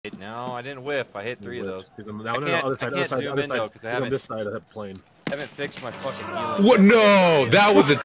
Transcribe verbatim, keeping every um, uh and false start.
No, I didn't whiff. I hit three of those. Now, I can't, other side, I can't other side, zoom other in though because I haven't. This side of that plane. Haven't fixed my fucking healing. What? No, that was a.